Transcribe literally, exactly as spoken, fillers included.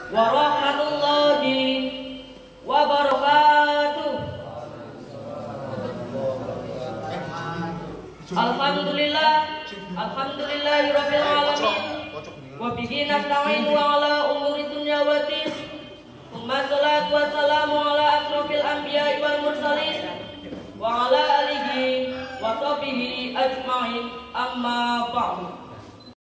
warahmatullahi wabarakatuh. Alhamdulillah, alhamdulillahirabbil alamin. Wa bihi nasta'inu ala umuri dunya waddin. Umma salatu wassalamu ala asrofil anbiya'i wal mursalin wa ala